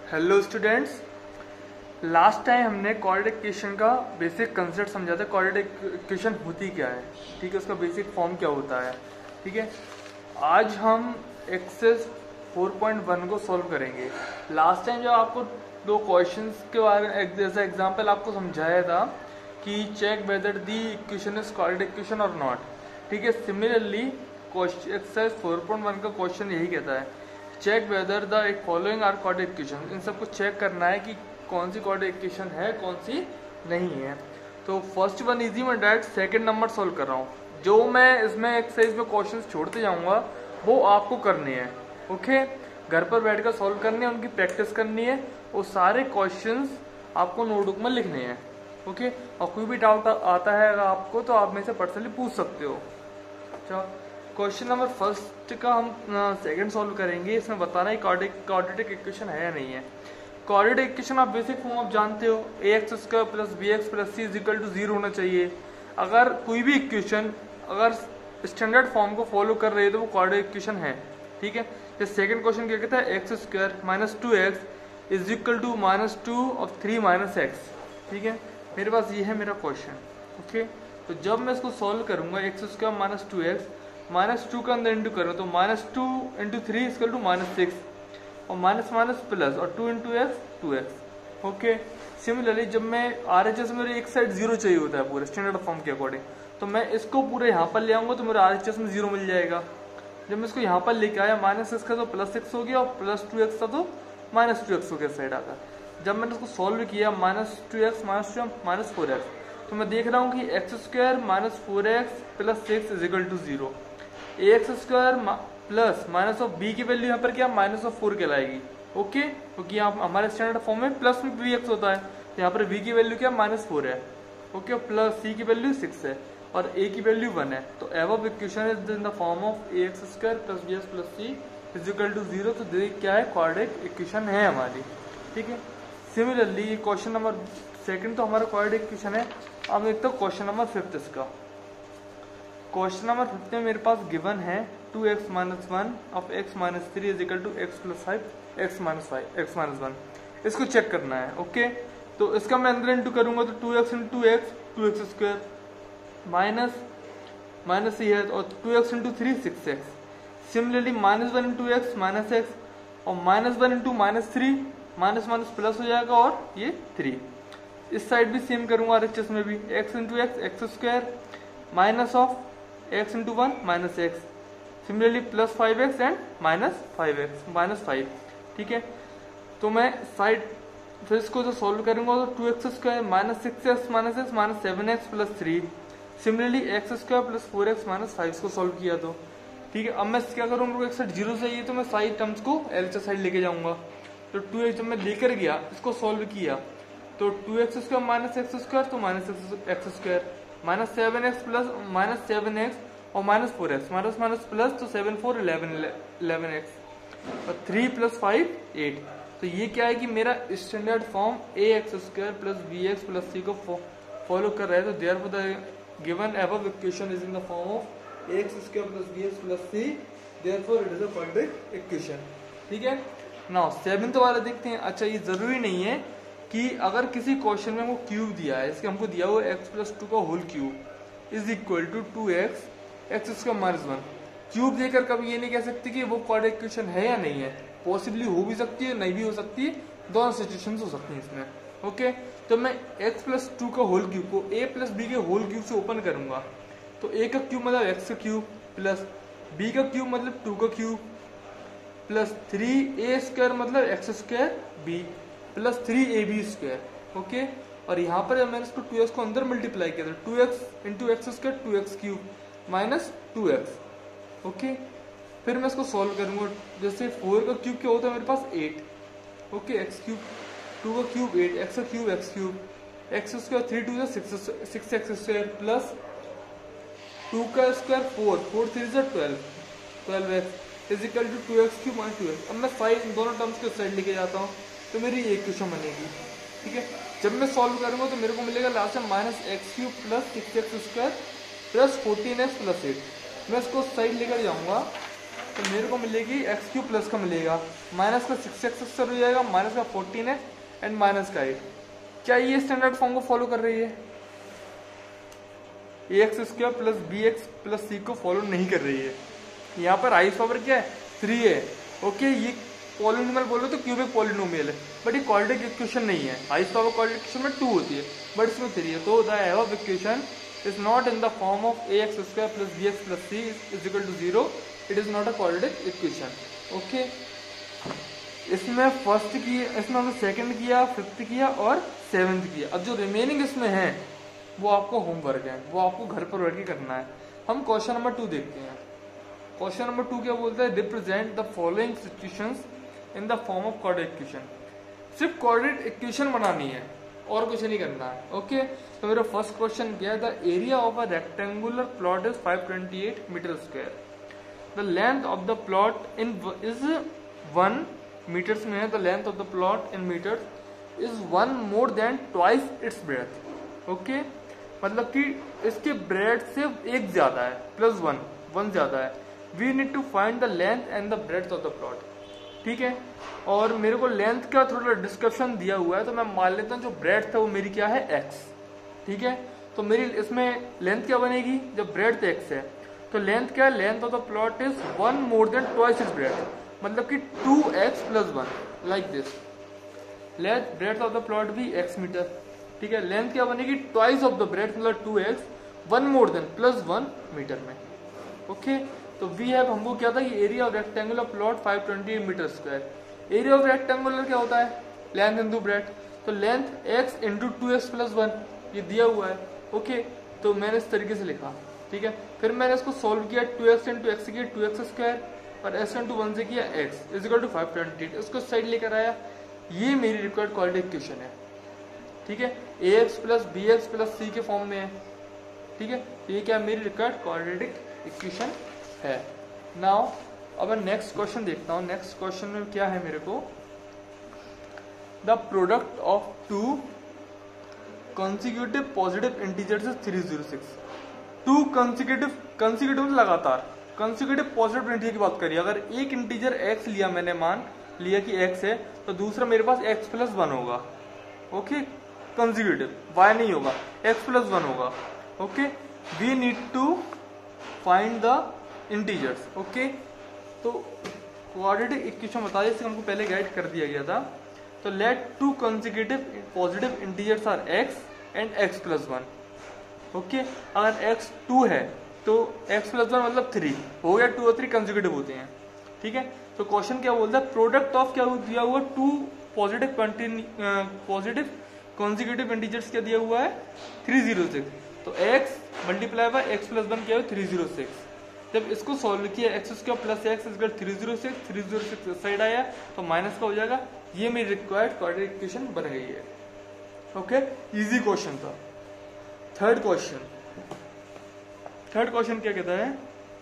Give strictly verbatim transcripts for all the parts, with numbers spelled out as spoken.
Hello students, last time हमने quadratic equation का basic concept समझा था। क्वाड्रेटिक इक्वेशन होती क्या है, ठीक है, उसका बेसिक फॉर्म क्या होता है, ठीक है। आज हम एक्सरसाइज फोर पॉइंट वन को सॉल्व करेंगे। लास्ट टाइम जब आपको दो क्वेश्चंस के बारे में जैसा एग्जांपल आपको समझाया था कि check whether the equation is quadratic equation और नॉट, ठीक है। Similarly exercise four point one का क्वेश्चन यही कहता है, check whether the following are quadratic equation. इन सबको चेक करना है कि कौन सी क्वाड्रेटिक इक्वेशन है, कौन सी नहीं है। तो फर्स्ट वन इजी, मैं डायरेक्ट सेकंड नंबर सॉल्व कर रहा हूँ। जो मैं इसमें एक्सरसाइज में क्वेश्चंस छोड़ते जाऊंगा वो आपको करने हैं, ओके। घर पर बैठकर सॉल्व करने हैं, उनकी प्रैक्टिस करनी है। वो सारे क्वेश्चंस आपको नोटबुक में लिखने हैं, ओके। और कोई भी डाउट आता है अगर आपको तो आप मेरे से पर्सनली पूछ सकते हो। चलो क्वेश्चन नंबर फर्स्ट का हम सेकंड सॉल्व करेंगे। इसमें बताना है क्वाड्रेटिक इक्वेशन है या नहीं है। क्वाड्रेटिक इक्वेशन आप बेसिक फॉर्म आप जानते हो, a x square plus b x plus c is equal to zero होना चाहिए। अगर कोई भी इक्वेशन अगर स्टैंडर्ड फॉर्म को फॉलो कर रही है तो वो क्वाड्रेटिक इक्वेशन है, ठीक है। जैसे सेकंड क्वेश्चन क्या कहता है, x square minus two x is equal to minus two of three minus x, ठीक है। मेरे पास ये है मेरा क्वेश्चन, ओके। तो जब मैं इसको सॉल्व करूंगा, x square minus two x minus two का अंदर इंटू करो तो minus two into three equal to minus six, और माइनस माइनस प्लस और two into x two x, okay. Similarly जब मैं आर एच एस मेरे एक साइड जीरो चाहिए होता है पूरे स्टैंडर्ड फॉर्म के अकॉर्डिंग, तो मैं इसको पूरे यहाँ पर ले आऊंगा तो मेरे आर एच एस में जीरो मिल जाएगा। जब मैं इसको यहाँ पर लेके आया, माइनस एक्स का तो प्लस सिक्स हो गया और प्लस टू एक्स का तो माइनस टू एक्स हो गया साइड आता। जब मैंने उसको सॉल्व किया, minus two x minus two minus four x, तो मैं देख रहा हूँ कि x square minus four x plus six is equal to zero. A x square plus minus of b की वैल्यू यहाँ पर क्या माइनस ऑफ फोर कहलाएगी, ओके, क्योंकि यहाँ हमारे स्टैंडर्ड फॉर्म में प्लस में बी एक्स होता है, तो यहाँ पर बी की वैल्यू क्या माइनस फोर है, ओके, और प्लस सी की वैल्यू सिक्स है और ए की वैल्यू वन है। तो above equation is in the form of a x square plus b x plus c is equal to zero. तो देख क्या है, क्वाड्रेटिक इक्वेशन है हमारी, ठीक है। सिमिलरली क्वेश्चन नंबर सेकंड तो हमारा क्वाड्रेटिक इक्वेशन है। अब देखते हो क्वेश्चन नंबर फिफ्थ इसका। क्वेश्चन नंबर फिफ्थ में मेरे पास गिवन है two x minus one of x minus three is equal to x plus five x minus five x minus one. इसको चेक करना है, ओके। तो इसका मैं अंदर इंटू करूंगा तो two x into x two x square minus minus ये है और two x into three six x. Similarly minus one into x minus x और minus one into minus three minus minus plus हो जाएगा और ये थ्री। इस side भी सेम करूंगा आर एच एस में भी, x into x x square minus of x into one minus x, similarly plus five x and minus five x minus five, ठीक है। तो मैं साइड फिर इसको जो सोल्व करूंगा तो two x square minus six x minus x minus seven x plus three, similarly x square plus four x minus five को सोल्व किया तो, ठीक है। अब मैं क्या करूंगा, एक साइड जीरो चाहिए तो मैं साइड टर्म्स को एल साइड लेके जाऊंगा। तो टू एक्स जब मैं लेकर गया इसको सोल्व किया तो two x square minus x square तो minus x square minus seven x plus minus seven x और minus four x minus minus plus तो seven four eleven eleven x और थ्री प्लस फाइव एट। तो ये क्या है कि मेरा standard form a x square plus b x plus c को फॉलो कर रहा है। तो therefore the given above equation is in the form of a x square plus b x plus c, therefore it is a quadratic equation, ठीक है। Now seventh वाला देखते हैं। अच्छा, ये जरूरी नहीं है कि अगर किसी क्वेश्चन में हमको क्यूब दिया है, इसके हमको दिया हुआ एक्स प्लस टू का whole cube is equal to two x x square minus one. Cube देकर कभी ये नहीं कह सकते कि वो क्वाड्रेटिक इक्वेशन है या नहीं है। पॉसिबली हो भी सकती है, नहीं भी हो सकती है, दोनों सिचुएशंस हो सकती हैं इसमें, ओके। तो मैं एक्स प्लस टू का होल क्यूब को ए प्लस बी के होल क्यूब से ओपन करूंगा तो ए का क्यूब मतलब एक्स का क्यूब प्लस बी का क्यूब मतलब टू का cube plus three a square मतलब x square b plus three a b square, okay. और यहाँ पर जब मैंने इसको टू एक्स को अंदर मल्टीप्लाई किया था two x into x square two x cube minus two x, okay. फिर मैं इसको सॉल्व करूंगा। जैसे फोर का क्यूब क्या होता है मेरे पास eight, okay, x cube two का क्यूब एट एक्स का cube x cube x square three two six six x square plus two का square four four three twelve twelve x is equal to two x cube minus two x. अब मैं side दोनों terms को side लेके जाता हूँ तो मेरी ये इक्वेशन बनेगी, ठीक है। जब मैं सॉल्व करूंगा तो मेरे को मिलेगा लास्ट में minus x cube plus six x square plus fourteen x plus eight. मैं इसको साइड लेकर जाऊंगा तो मेरे को मिलेगी एक्स क्यूब प्लस का मिलेगा, माइनस का सिक्स एक्स हो जाएगा, माइनस का फोर्टीन है एंड माइनस का एट। क्या ये स्टैंडर्ड फॉर्म को फॉलो कर रही है? A x square plus b x plus c को फॉलो नहीं कर रही है। यहाँ पर हाईएस्ट पावर क्या है? थ्री है। ओके, ये पॉलिनोमियल बोलो तो क्यूबिक पॉलिनोमियल है, बट ये क्वाड्रेटिक इक्वेशन नहीं है। हाईएस्ट पावर क्वाड्रेटिक इक्वेशन में टू होती है, बट इसमें थ्री है। तो the above equation is not in the form of a x square plus b x plus c is equal to zero. It is not a quadratic equation. Okay, इसमें first किया, इसमें हमने second किया, fifth किया और seventh किया। अब जो रिमेनिंग इसमें है वो आपको होमवर्क है, वो आपको घर पर बैठ के करना है। हम क्वेश्चन नंबर टू देखते हैं। क्वेश्चन नंबर टू क्या बोलता है? Represent the following situations in the form of quadratic equation. सिर्फ क्वाड्रेटिक इक्वेशन बनानी है और कुछ नहीं करना है। ओके, तो मेरा फर्स्ट क्वेश्चन क्या है? The area of a rectangular plot is five twenty eight meter square. The length of the plot in is one meters में है। The length of the plot in meters is one more than twice its breadth. Okay, मतलब कि इसके bread से एक ज्यादा है, plus one one ज्यादा है। We need to find the length and the breadth of the plot. ठीक है, और मेरे को लेंथ का थोड़ा डिस्क्रिप्शन दिया हुआ है, तो मैं मान लेता हूँ जो ब्रेड्थ है वो मेरी क्या है? एक्स। ठीक है, तो मेरी इसमें लेंथ क्या बनेगी? जब ब्रेड्थ एक्स है तो लेंथ क्या है? Length of the plot is one more than twice its breadth, मतलब कि two x plus one, like this. Length breadth of the plot भी एक्स मीटर। ठीक है, लेंथ क्या बनेगी? ट्वाइस ऑफ द ब्रेड्थ, मतलब two x, one more than plus one meter में। Okay, तो वी हैव, हमको क्या था? ये area of rectangular plot five twenty eight meter square. Area of rectangular क्या होता है? Length into breadth. तो length x into two x plus one, ये दिया हुआ है। ओके, तो मैंने इस तरीके से लिखा। ठीक है, फिर मैंने इसको सोल्व किया, टू एक्स इंटू एक्स किया टू एक्स स्क्वायर और एक्स इंटू वन से किया x is equal to five twenty eight. इसको साइड लेकर आया। ये मेरी रिक्वायर्ड क्वाड्रेटिक इक्वेशन है। ठीक है, a x plus b x plus c के फॉर्म में है। ठीक है, ये क्या मेरी रिक्वायर्ड क्वाड्रेटिक इक्वेशन है। नाउ अब मैं नेक्स्ट क्वेश्चन देखता हूँ। नेक्स्ट क्वेश्चन में क्या है मेरे को? The product of two consecutive positive integers is three zero six. Two consecutive, consecutive लगातार, कंसेक्यूटिव पॉजिटिव इंटीजर की बात करिए। अगर एक इंटीजर एक्स लिया, मैंने मान लिया कि एक्स है, तो दूसरा मेरे पास एक्स प्लस वन होगा। ओके, कंसेक्यूटिव, वाई नहीं होगा, एक्स प्लस वन होगा। Okay, we need to find the integers. Okay, तो क्वाड्रेटिक इक्वेशन बता दें, इससे हमको पहले गाइड कर दिया गया था। तो let two consecutive positive integers are x and x plus one. Okay, अगर एक्स टू है तो एक्स प्लस वन मतलब थ्री हो गया, टू और थ्री कंसेक्यूटिव होते हैं। ठीक है, तो क्वेश्चन क्या बोलता है? प्रोडक्ट ऑफ क्या दिया हुआ? Two positive positive consecutive integers क्या दिया हुआ है? Three zero six. तो x multiply by x plus one क्या है? Three zero six. जब इसको सॉल्व किया, x square plus x is three zero six, three zero six side आया तो माइनस का हो जाएगा। ये मेरी रिक्वायर्ड क्वाड्रेटिक इक्वेशन बन गई है। ओके, इजी क्वेश्चन था। थर्ड क्वेश्चन, थर्ड क्वेश्चन क्या कहता है?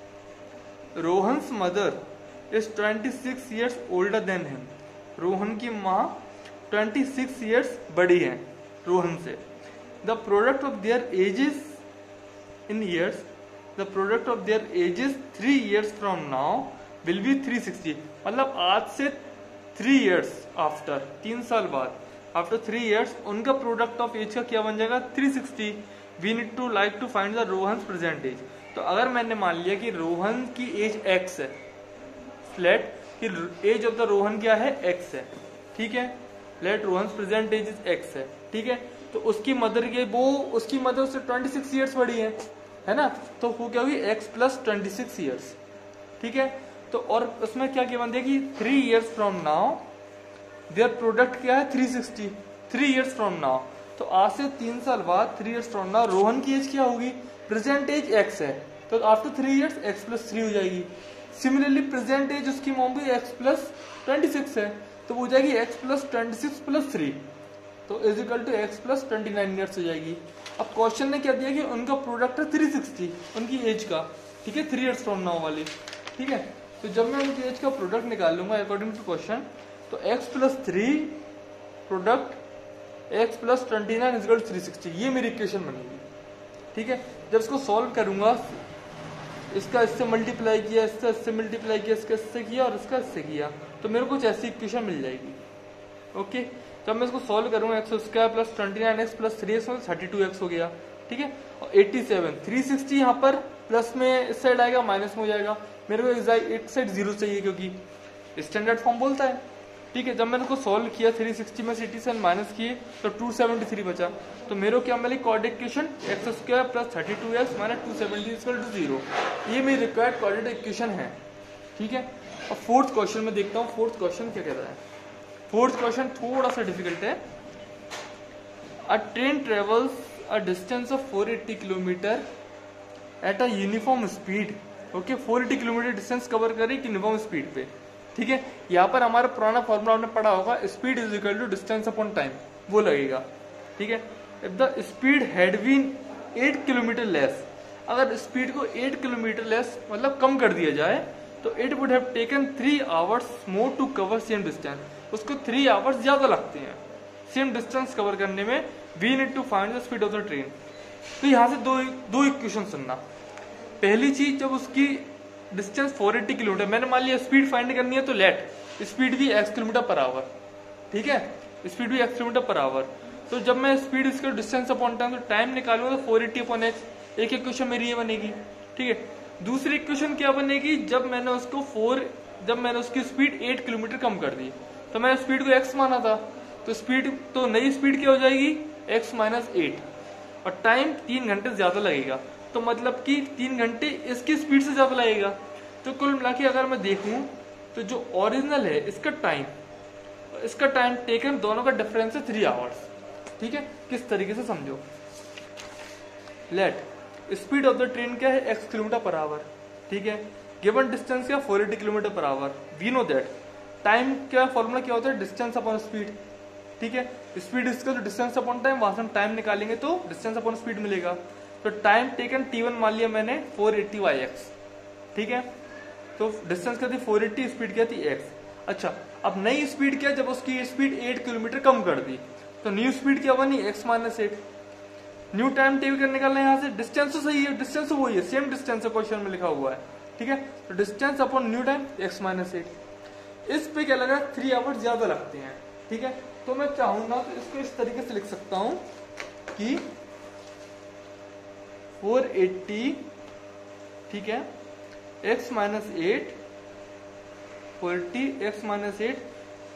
Rohan's mother is twenty six years older than him. Rohan की माँ ट्वेंटी सिक्स ईयर्स बड़ी है रोहन से। The product of their ages in years, the product of their ages three years from now will be three sixty. मतलब आज से three years after, तीन साल बाद, आफ्टर थ्री ईयर्स उनका प्रोडक्ट ऑफ एज का क्या बन जाएगा? Three sixty. We need to like to find the Rohan present age. तो अगर मैंने मान लिया कि रोहन की एज एक्स है, फ्लैट कि एज ऑफ द रोहन क्या है? एक्स है। ठीक है, let Rohan present age is x है। ठीक है, तो उसकी मदर के वो उसकी मदर से ट्वेंटी सिक्स ईयर्स बड़ी है, है ना? तो वो क्या होगी? X plus twenty six years. ठीक है, तो और उसमें क्या गिवन दिया कि three years from now their product क्या है? Three sixty. Three years from now, तो आज से तीन साल बाद, three years from now Rohan की एज क्या होगी? प्रेजेंट एज एक्स है, तो after three years x plus three हो जाएगी। सिमिलरली प्रेजेंट एज उसकी मॉम भी एक्स प्लस ट्वेंटी सिक्स है, तो वो हो जाएगी x plus twenty six plus three, तो is equal to x plus twenty nine years हो जाएगी। अब क्वेश्चन ने क्या दिया कि उनका प्रोडक्ट है थ्री सिक्सटी, उनकी एज का। ठीक है, थ्री ईयर्स फ्रॉम नाउ वाली। ठीक है, तो जब मैं उनकी एज का प्रोडक्ट निकाल लूंगा अकॉर्डिंग टू क्वेश्चन, तो x plus three product x plus twenty nine is three sixty, ये मेरी इक्वेशन बनेगी। ठीक है, जब इसको सॉल्व करूंगा इसका इससे मल्टीप्लाई किया, इसका इससे मल्टीप्लाई किया, इसका इससे किया और इसका इससे किया, तो मेरे को कुछ ऐसी इक्वेशन मिल जाएगी। ओके, जब मैं इसको सॉल्व करूंगा x square plus twenty nine x plus three x thirty two x हो गया, ठीक है। और एट्टी सेवन थ्री सिक्सटी यहाँ पर प्लस में इस साइड आएगा, माइनस में हो जाएगा, मेरे को एक साइड जीरो चाहिए क्योंकि स्टैंडर्ड फॉर्म बोलता है, ठीक है। जब मैंने इसको सॉल्व किया थ्री सिक्सटी में एट्टी सेवन माइनस किए तो टू सेवेंटी थ्री बचा, तो मेरे को क्या मिली coordinate equation x square plus thirty two x minus two seventy equal to zero. ये मेरी रिक्वायर्ड कोऑर्डिनेट इक्वेशन है, ठीक है। और फोर्थ क्वेश्चन में देखता हूँ फोर्थ क्वेश्चन क्या कहता है। फोर्थ क्वेश्चन थोड़ा सा डिफिकल्ट है। A train travels a distance of four eighty kilometre at a uniform speed. Okay, four eighty kilometre distance cover करे यूनिफॉर्म स्पीड पे, ठीक है। यहाँ पर हमारा पुराना फॉर्मूला आपने पढ़ा होगा, speed is equal to distance upon time, वो लगेगा, ठीक है। If the speed had been eight kilometre less, अगर स्पीड को एट किलोमीटर लेस मतलब कम कर दिया जाए तो it would have taken three hours more to cover same distance. उसको थ्री आवर्स ज्यादा लगते हैं सेम डिस्टेंस कवर करने में। We need to find the speed of the train. तो यहाँ से दो दो इक्वेशन सुनना। पहली चीज, जब उसकी डिस्टेंस फोर एट्टी किलोमीटर, मैंने मान लिया स्पीड फाइंड करनी है तो लेट स्पीड भी एक्स किलोमीटर पर आवर, ठीक है, स्पीड भी एक्स किलोमीटर पर आवर। तो जब मैं स्पीड इसका डिस्टेंस अपॉन टाइम, तो टाइम निकालूंगा तो फोर एट्टी अपॉन एक्स, एक इक्वेशन मेरी ये बनेगी, ठीक है। दूसरी इक्वेशन क्या बनेगी, जब मैंने उसको फोर जब मैंने उसकी स्पीड एट किलोमीटर कम कर दी, तो मैंने स्पीड को एक्स माना था, तो स्पीड तो नई स्पीड क्या हो जाएगी एक्स माइनस एट, और टाइम तीन घंटे ज्यादा लगेगा, तो मतलब कि तीन घंटे इसकी स्पीड से ज्यादा लगेगा। तो कुल मिला के अगर मैं देखूं तो जो ओरिजिनल है इसका टाइम, इसका टाइम टेकन दोनों का डिफरेंस है थ्री आवर्स, ठीक है। किस तरीके से समझो, let speed of the train क्या है एक्स किलोमीटर पर आवर, ठीक है। गिवन डिस्टेंस क्या four eighty kilometre per hour. We know that time क्या फॉर्मूला क्या होता है डिस्टेंस अपॉन स्पीड, ठीक है। स्पीड इसका तो डिस्टेंस अपॉन टाइम, वहां से हम टाइम निकालेंगे तो डिस्टेंस अपॉन स्पीड मिलेगा। तो टाइम टेकन टी वन मान लिया मैंने फोर एट्टी बाई एक्स, ठीक है। तो डिस्टेंस क्या थी फोर एट्टी, स्पीड क्या थी एक्स। अच्छा, अब नई स्पीड क्या, जब उसकी स्पीड एट किलोमीटर कम कर दी तो न्यू स्पीड क्या बनी x minus eight. New time taken निकालना है यहाँ से, डिस्टेंस तो सही है, डिस्टेंस तो वही है, सेम डिस्टेंस है क्वेश्चन में लिखा हुआ है, ठीक है। तो distance upon new time x minus eight. इस पे क्या लगा थ्री आवर्स ज्यादा लगते हैं, ठीक है। तो मैं चाहूंगा तो इसको इस तरीके से लिख सकता हूं कि फोर एट्टी, ठीक है, x minus eight, four eighty x minus eight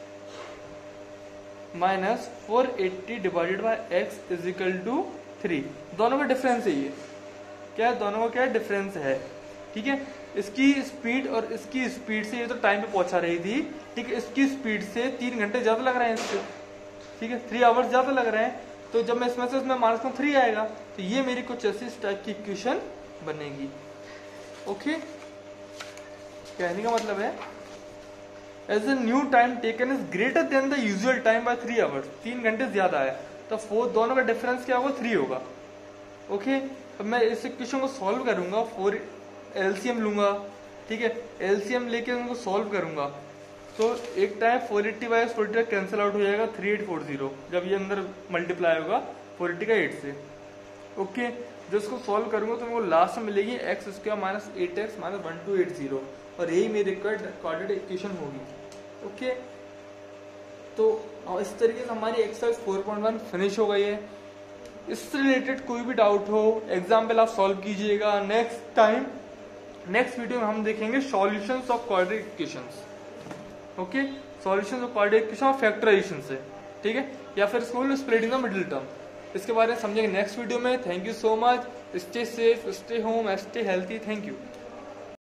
minus four eighty divided by x is equal to three. दोनों का डिफरेंस है ये, क्या है, दोनों का क्या डिफरेंस है, ठीक है। इसकी स्पीड और इसकी स्पीड से ये तो टाइम पे पहुंचा रही थी, ठीक है, इसकी स्पीड से तीन घंटे ज्यादा लग रहे हैं इससे, ठीक है, थ्री आवर्स ज्यादा लग रहे हैं। तो जब मैं इसमें से इसमें माइनस में थ्री आएगा तो ये मेरी कुछ ऐसी टाइप की इक्वेशन बनेगी। ओके, कहने का मतलब है as a new time taken is greater than the usual time by three hours, तीन घंटे ज्यादा है, तो फोर दोनों का डिफरेंस क्या होगा थ्री होगा। ओके, अब मैं इस इक्वेशन को सॉल्व करूंगा, फोर एलसीएम लूंगा, ठीक है, एलसीएम लेके उनको सॉल्व करूंगा तो एक time four eighty by four eighty cancel out हो जाएगा थ्री एट फोर जीरो, जब ये अंदर मल्टीप्लाई होगा फोर एट्टी का एट से। ओके, जब इसको सॉल्व करूंगा तो मेरे को लास्ट में मिलेगी x square minus eight x minus one two eight zero, और यही मेरी कोऑर्डिनेट इक्वेशन होगी। ओके, तो इस तरीके से हमारी exercise four point one finish हो गई है। इससे रिलेटेड कोई भी डाउट हो एग्जाम्पल आप सॉल्व कीजिएगा। नेक्स्ट टाइम नेक्स्ट वीडियो में हम देखेंगे solutions of coordinate equations. Okay, solutions of coordinate equation और फैक्टराइजेशन से, ठीक है, या फिर इसको स्प्लिटिंग द मिडिल टर्म, इसके बारे में समझेंगे नेक्स्ट वीडियो में। Thank you so much, stay safe, stay home, stay healthy, thank you.